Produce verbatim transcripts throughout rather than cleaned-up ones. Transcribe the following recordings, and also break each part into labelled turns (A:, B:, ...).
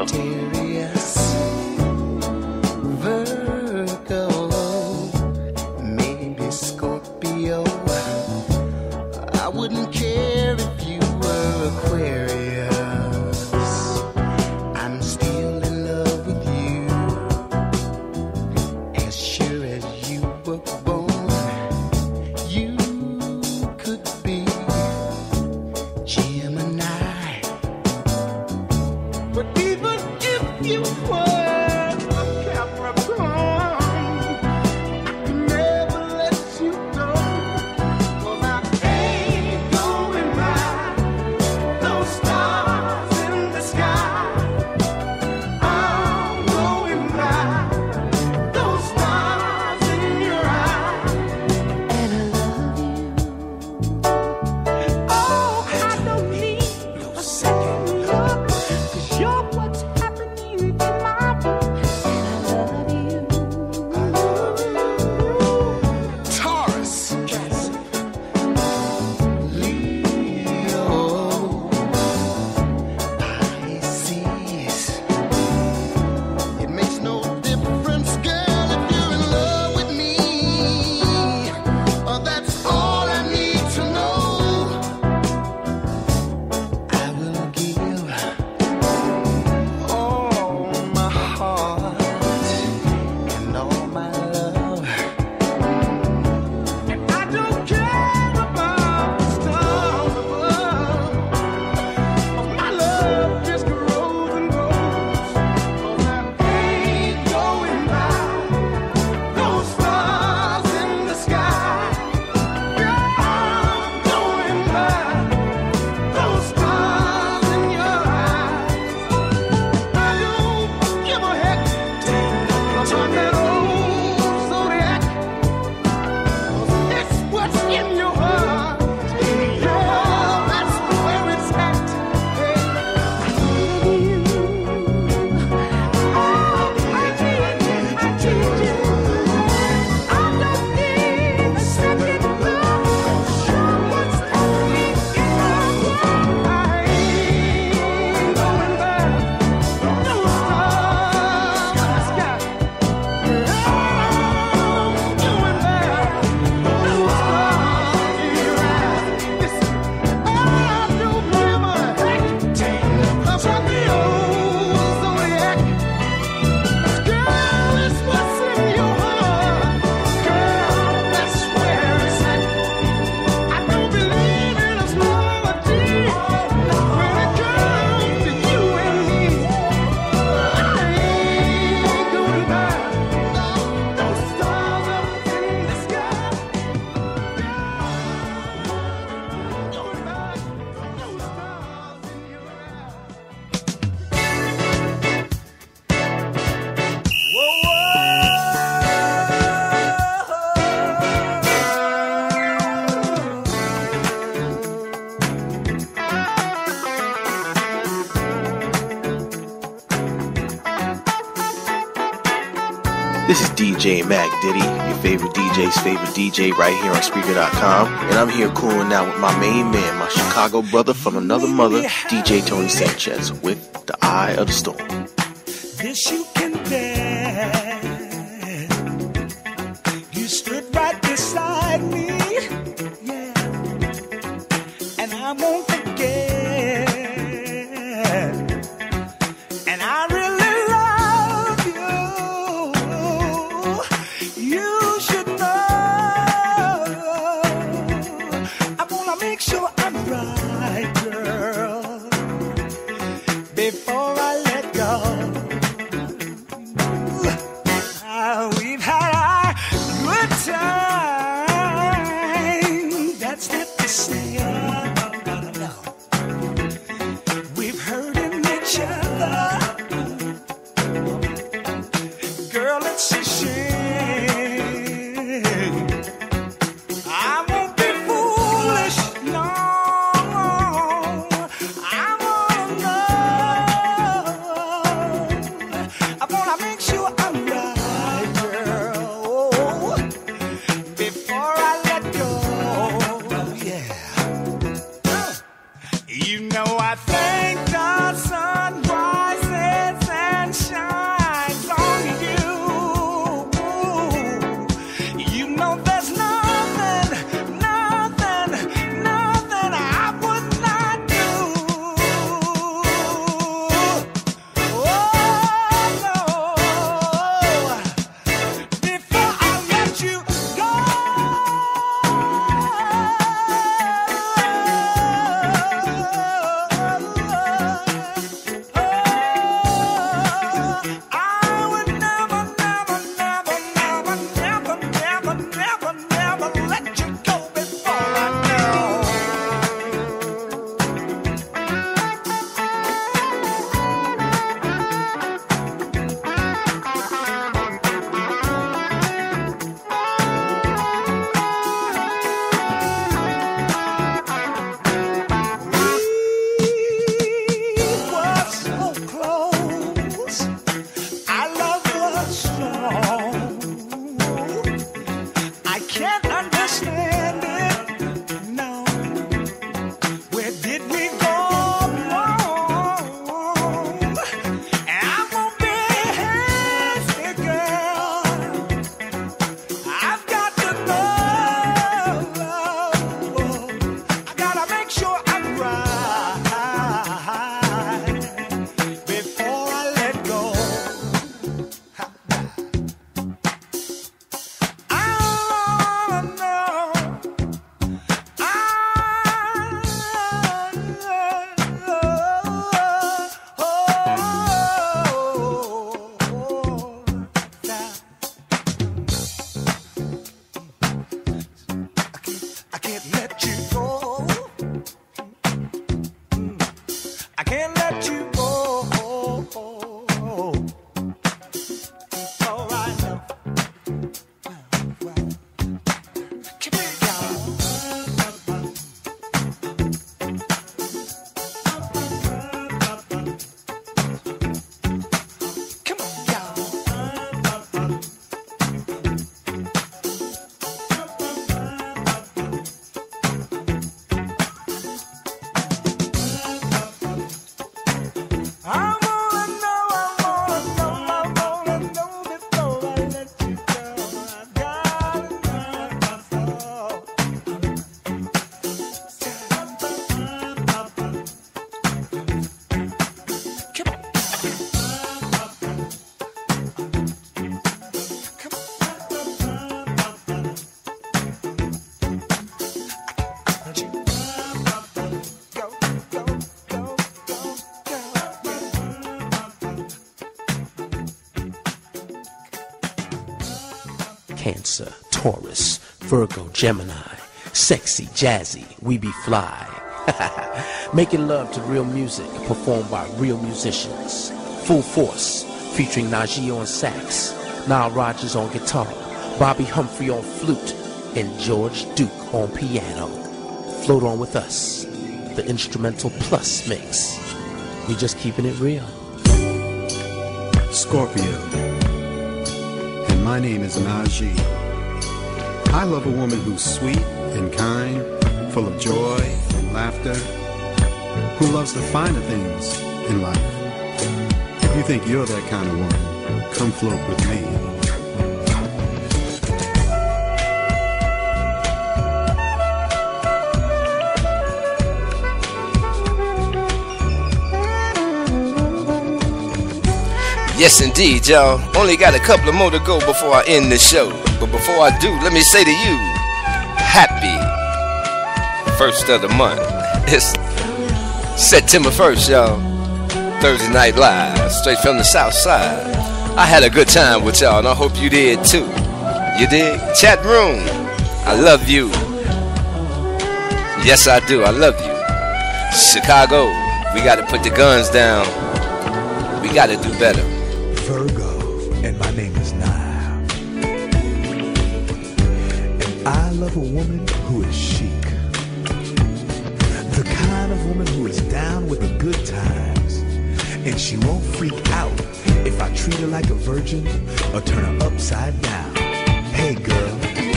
A: Sagittarius, Virgo, maybe Scorpio. I wouldn't care if you were Aquarius. I'm still in love with you, as sure as you were born. You could be Gemini, but even if you were a Capricorn, I can never let you go. 'Cause I ain't going by those stars in the sky. I'm going by those stars in your eyes. And I love you. Oh, I don't need a second look, 'cause you're what's happening in my book. And I love you. I love you. Taurus, Leo, Pisces. It makes no difference, girl, if you're in love with me. Oh, that's all I need to know. I will give all my heart and all my love. And I don't care about the stars above. 'Cause my love just grows and grows. 'Cause I ain't going by those stars in the sky. Girl, I'm going by those stars in your eyes. I don't give a heck about that old zodiac. 'Cause it's what's in your heart. Yeah, that's where it's at. Hey, I love you. Oh, I need you. I need you. I don't need a second look. Show what's happening in my world. I ain't going back. No stars in the sky. I'm going back. No stars in your eyes. Listen, I don't give a heck about the old zodiac. 'Cause girl, it's what's in your heart. Girl, that's where it's at. I don't believe in astrology when it comes to you and me. I ain't going back. Those stars up in the sky. Going back. Those stars in your
B: This is D J Mac Diddy, your favorite D J's favorite D J, right here on Spreaker dot com. And I'm here cooling out with my main man, my Chicago brother from another mother, D J Tony Sanchez, with The Eye of the Storm.
C: This you can bear. You stood right beside me, yeah, and I won't forget. And I really love you. You should know. I wanna make sure I'm right, girl, before I let go. Ah, we've had our good time. That's not to say no. We've hurting each other. Girl, it's a shame. I won't be foolish, no. I wanna know. I wanna make sure I'm right, girl, before I let go. Yeah. You know I thank the sun rises can't let you go. All right now. Keep it down. Come on, y'all. I wanna know, I wanna know, I wanna know before I let you go. I gotta know. Come on. Come on. Go, go, go, go, go.
D: Cancer, Taurus, Virgo, Gemini, sexy, jazzy, we be fly. Making love to real music, performed by real musicians. Full Force, featuring Najee on sax, Nile Rodgers on guitar, Bobby Humphrey on flute, and George Duke on piano. Float on with us, the Instrumental Plus mix. We just keeping it real.
E: Scorpio, and my name is Najee. I love a woman who's sweet and kind, full of joy and laughter, who loves the finer things in life. If you think you're that kind of woman, come float with me.
F: Yes, indeed, y'all. Only got a couple of more to go before I end the show. But before I do, let me say to you, happy first of the month. It's September first, y'all. Thursday Night Live, straight from the South Side. I had a good time with y'all, and I hope you did too. You did? Chat room, I love you. Yes, I do. I love you. Chicago, we got to put the guns down. We got to do better.
G: Virgo, and my name is Nile. And I love a woman who is chic. The kind of woman who is down with the good times. And she won't freak out if I treat her like a virgin or turn her upside down. Hey girl.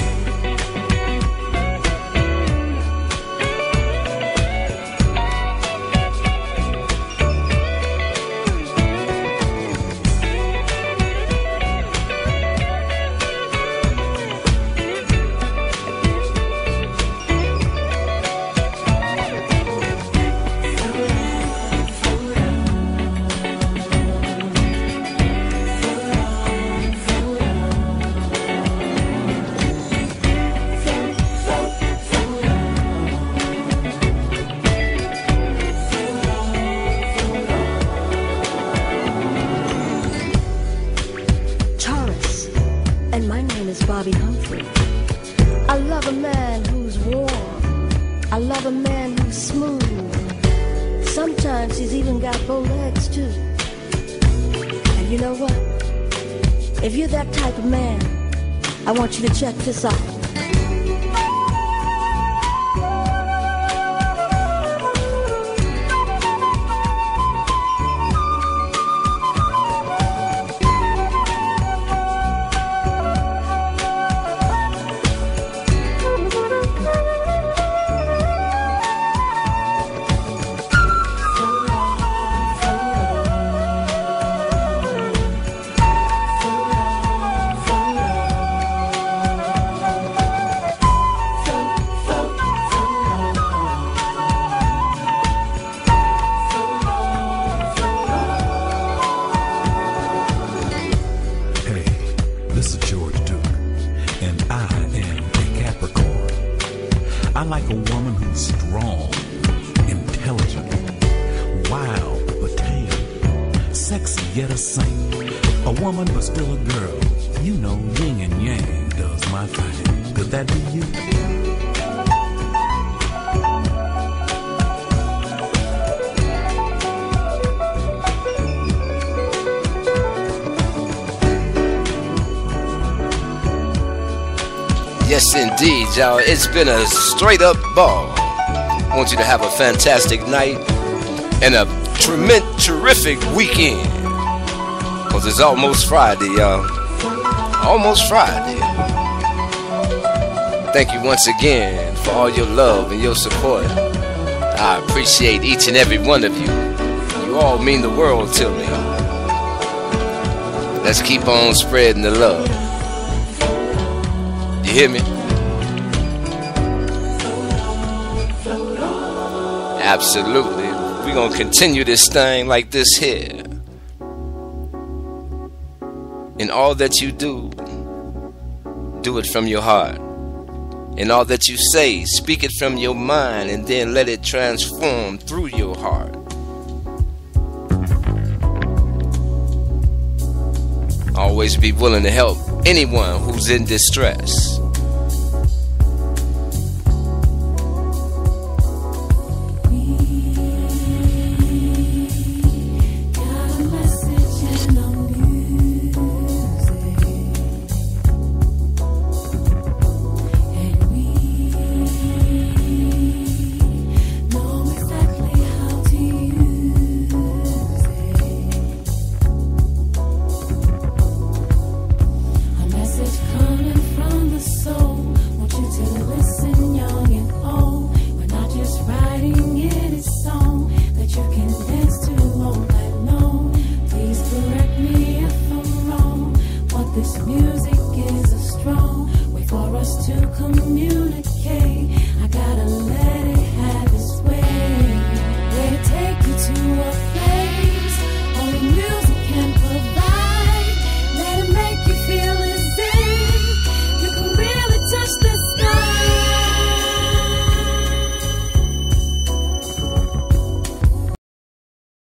H: Bobby Humphrey. I love a man who's warm. I love a man who's smooth. Sometimes he's even got bow legs too. And you know what? If you're that type of man, I want you to check this out.
F: Yes, indeed, y'all. It's been a straight up ball. I want you to have a fantastic night and a tremendous, terrific weekend. Because it's almost Friday, y'all. Almost Friday. Thank you once again for all your love and your support. I appreciate each and every one of you. You all mean the world to me. Let's keep on spreading the love. You hear me? Absolutely. We're going to continue this thing like this here. In all that you do, do it from your heart. In all that you say, speak it from your mind, and then let it transform through your heart. Always be willing to help anyone who's in distress.